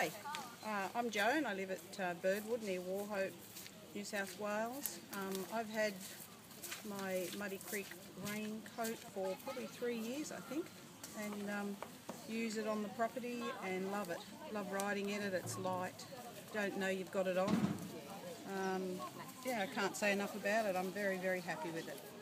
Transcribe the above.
Hi, I'm Joan. I live at Birdwood near Wauchope, New South Wales. I've had my Muddy Creek raincoat for probably 3 years, I think, and use it on the property and love it. Love riding in it. It's light. Don't know you've got it on. Yeah, I can't say enough about it. I'm very, very happy with it.